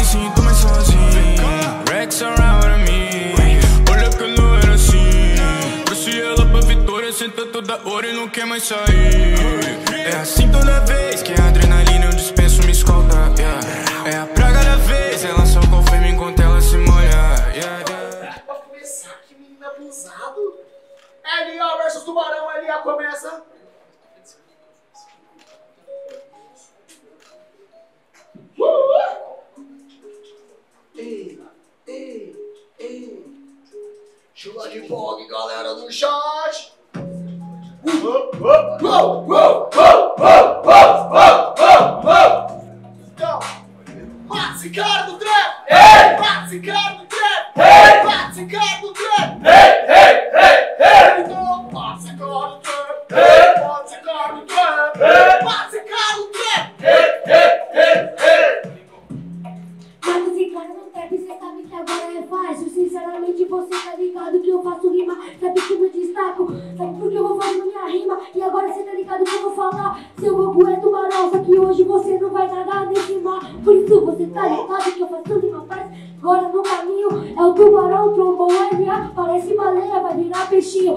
sinto mais sozinho. Rex around me. Olha que não era assim. Trouxe ela pra vitória, senta toda hora e não quer mais sair. É assim toda vez que a adrenalina eu dispenso me escolta, yeah. É a praga da vez, ela só confirma enquanto ela se molha, yeah. Pra começar, que menino abusado. LA versus Tubarão, LA começa. Ei. Chuva de bog, galera do chat. Então, mata esse cara do trap! Mata esse cara do trap! Mata esse cara do trap! Então, mata esse cara do trap! Mata esse cara do trap! Mata esse cara do trap! Mata esse cara no trap, cê sabe que agora é fácil. Sinceramente, você tá ligado que eu faço rima. Sabe que eu me destaco, sabe porque eu vou fazendo minha rima. E agora cê tá ligado que eu vou falar. Seu lobo é tubarão, só que hoje você não vai nadar nesse mar. Por isso você tá ligado que eu faço rima, paz. Agora no caminho é o tubarão, trombou LA. Parece baleia, vai virar peixinho.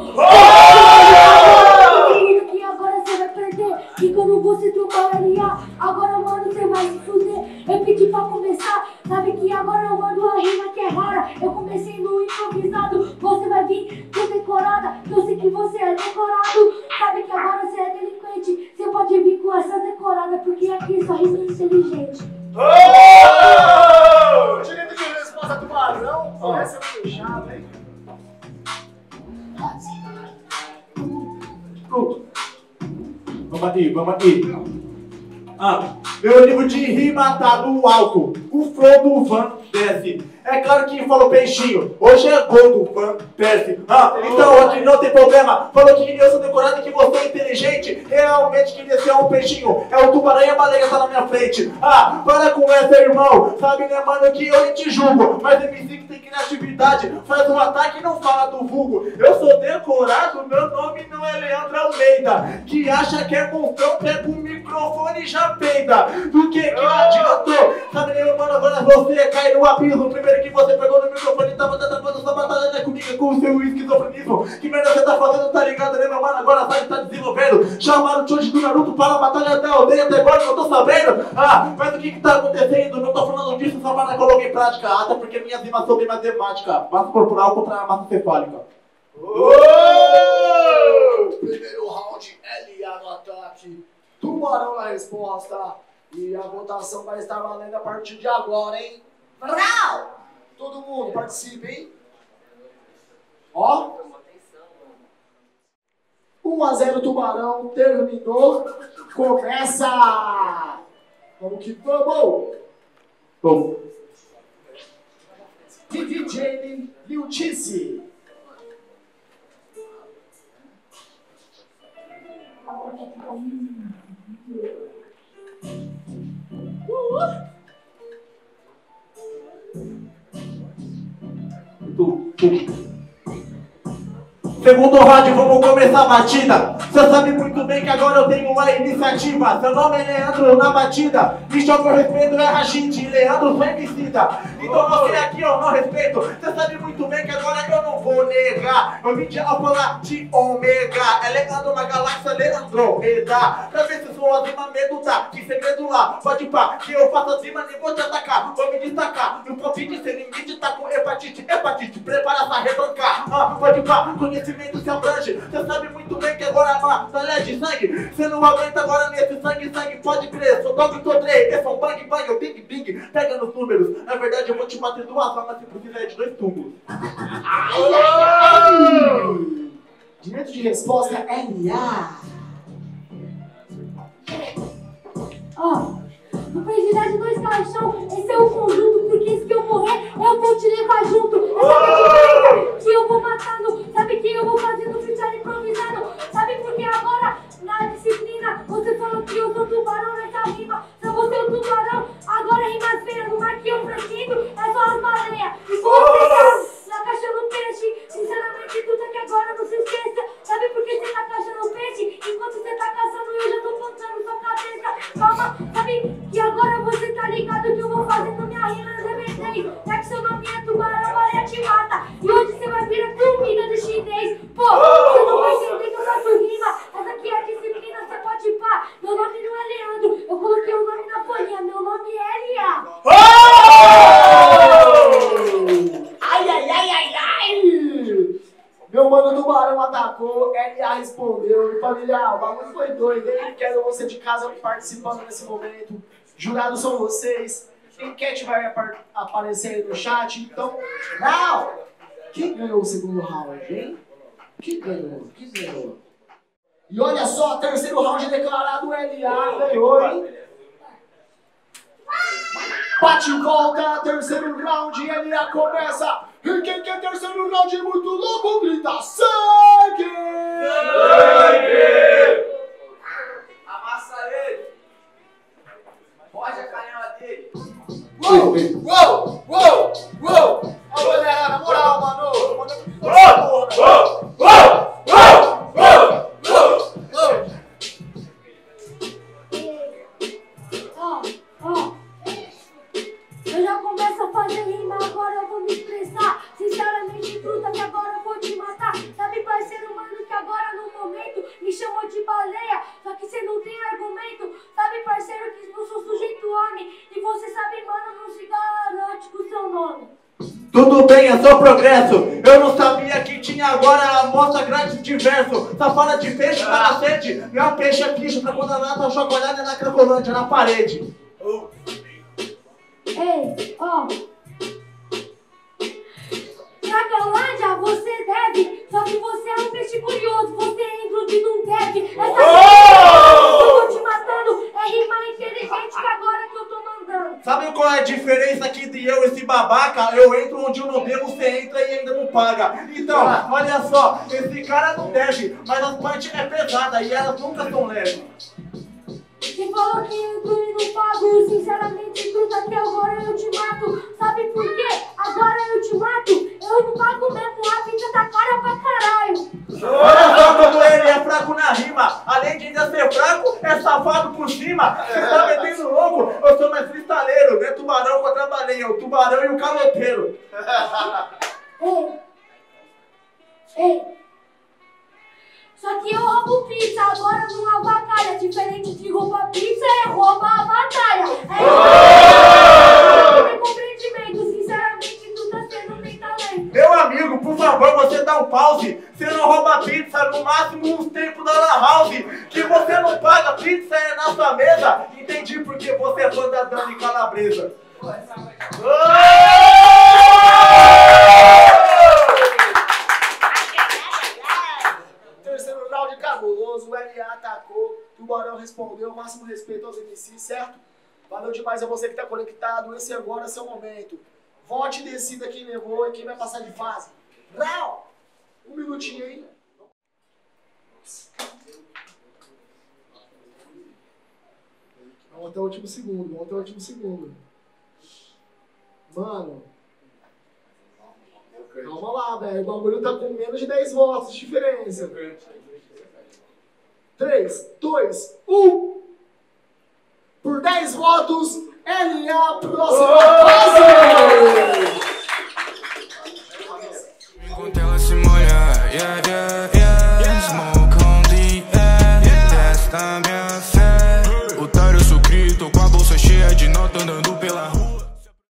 Que agora você vai perder. E quando você trombou LA, agora mano, você vai se fuder. Eu pedi pra começar, sabe que agora eu mando a rima que é rara. Eu comecei no improvisado, você vai vir com decorada. Eu sei que você é decorado, sabe que agora você é delinquente. Você pode vir com essa decorada, porque aqui só rima inteligente. Direito de resposta, Tubarão. Essa é fechada, hein? Vamos aqui. Meu nível de rima tá no alto. O flow do Van desce. É claro que falou peixinho. Hoje é gol do Van Persie. Então aqui não tem problema. Falou que eu sou decorado e que você é inteligente. Realmente queria ser um peixinho. É o tubarão e a baleia tá na minha frente. Para com essa, irmão. Sabe, né, mano, que eu nem te julgo. Mas MC que tem criatividade faz um ataque e não fala do vulgo. Eu sou decorado, meu nome não é Leandro Almeida. Que acha que é montão, pega o microfone e já peida. Do que adiantou? Sabe, né, mano, agora você cai no abismo. Primeiro que você pegou no microfone e tava travando sua batalha, né, comigo, com o seu esquizofrenismo. Que merda você tá fazendo, tá ligado, né, meu mano? Agora sabe, tá desenvolvendo. Chamaram o Choji do Naruto para a batalha da aldeia, até agora eu não tô sabendo. Mas o que tá acontecendo? Não tô falando disso, só para colocar em prática. Até porque minhas rimas são bem matemática. Massa corporal contra a massa cefálica. Primeiro round, LA no ataque. Tubarão na resposta. E a votação vai estar valendo a partir de agora, hein? Brau! Todo mundo participe, hein? Ó. 1-0 Tubarão, terminou. Começa! Vamos que vamos! DJ Liutice. Segundo round, vamos começar a batida. Você sabe muito bem que agora eu tenho uma iniciativa. Seu nome é Leandro na batida. Me chama o respeito, é Rashid, Leandro femicida. Então você aqui, ó, não respeito. Você sabe muito bem que agora eu não vou negar. Eu vim de Alfa de Ômega. É Leandro na galáxia, Leandro Reda. Pra ver se sou acima, medo tá. Que segredo lá, pode pá. Que eu faço acima, nem vou te atacar. Vou me destacar. No Covid sem limite, tá com hepatite. Prepara pra rebancar. Pode pá, conhecimento se abrange. Você sabe muito bem que agora a batalha de sangue. Você não aguenta agora nesse sangue, pode crer. Sou dog, tô Dre, esse é um bang, eu bing, pega nos números. Na verdade eu vou te bater 2 armas se precisar de 2 túmulos. Direito de resposta, LA. Não precisa de 2 caixão, esse é o conjunto, porque se eu morrer, eu vou te levar junto. Essa diferença que eu vou matando, sabe que eu vou fazendo freestyle improvisado. Sabe porque agora, na disciplina, você falou que eu sou tubarão nessa rima. Se eu vou ser o tubarão, agora rimas feiras, no mar que eu preciso, é só as baleias. E vou ficar na caixa no peixe, sinceramente tudo é que agora não se esqueça. Sabe por que você tá caixando peixe? Enquanto você tá caçando, eu já tô pancando sua cabeça. Calma, sabe que agora você tá ligado que eu vou fazendo minha tacou, LA respondeu. E família, o bagulho foi doido, hein? Quero você de casa participando nesse momento. Jurados são vocês. Enquete vai aparecer aí no chat. Então, não! Quem ganhou o segundo round, hein? Quem ganhou? Quem ganhou? E olha só, terceiro round declarado, LA ganhou, hein? Bate e volta, terceiro round, LA começa. E quem quer terceiro round muito louco, grita sangue! Sangue! Amassa ele! Pode a canela dele! Uou! Uou! Uou! Uou! Ó, galera, na moral, mano! Eu já começo a fazer rima, agora eu vou me expressar. Sinceramente, truta, que agora eu vou te matar. Sabe, parceiro, mano, que agora no momento me chamou de baleia. Só que cê não tem argumento. Sabe, parceiro, que não sou sujeito homem. E você sabe, mano, não se garante com o seu nome. Tudo bem, é só progresso. Eu não sabia que tinha agora a amostra grátis de verso. Safada de peixe para sede. Meu peixe é bicho pra quando a lata chocolate na Cracolândia, na parede. Ei, ó. Cracolândia, você deve. Só que você é um peixe curioso. Você entra onde não deve. Eu tô te matando. É rima inteligente que agora que eu tô mandando. Sabe qual é a diferença aqui de eu e esse babaca? Eu entro onde eu não devo, você entra e ainda não paga. Então, olha só, esse cara não deve, mas as punch é pesada e elas nunca são leves. Você falou que eu não pago, sinceramente, truta, que agora eu te mato. Sabe por quê? Agora eu te mato. Eu não pago mesmo, a vida tá cara pra caralho. Olha só como ele é fraco na rima. Além de ainda ser fraco, é safado por cima. Você tá metendo louco? Eu sou mais cristaleiro. Não é tubarão contra baleia, é o tubarão e o caloteiro. Ei. Só que eu roubo pizza, agora não avacalha. Diferente de roubar pizza, é roubar a batalha. Não tem compreendimento, sinceramente, tu tá sendo nem talento. Meu amigo, por favor, você dá um pause. Você não rouba pizza, no máximo uns tempos da Lan House. Que você não paga, pizza é na sua mesa. Entendi porque você é fã da Dani Calabresa. Terceiro round cabuloso, o LA atacou, Tubarão respondeu, máximo respeito aos MCs, certo? Valeu demais a você que tá conectado, esse agora é seu momento. Vote e decida quem levou e quem vai passar de fase. Rau! Um minutinho aí. Vamos até o último segundo, Mano. Calma lá, velho. O bagulho tá com menos de 10 votos de diferença. 3, 2, 1. Por 10 votos, LA próximo.